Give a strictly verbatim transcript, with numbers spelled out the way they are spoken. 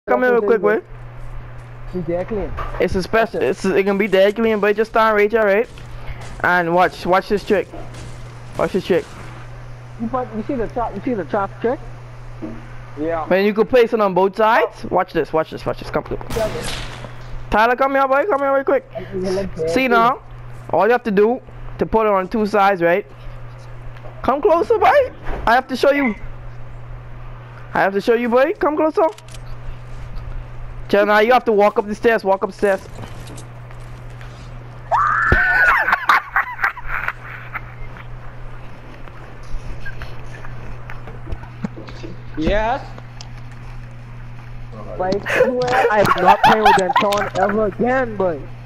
Come here real quick, boy. It's dead clean. It's a special. It's it can be dead clean, but just stand right here, right? And watch, watch this trick. Watch this trick. You put, you see the trap, you see the trap trick? Yeah. Man, you can place it on both sides. Watch this, watch this, watch this. Come, come. Tyler, come here, boy. Come here, real quick. See now, all you have to do to put it on two sides, right? Come closer, boy. I have to show you. I have to show you, boy. Come closer. Chill, now you have to walk up the stairs. Walk up the stairs. Yes. Like, I am not playing with Anton ever again, boy.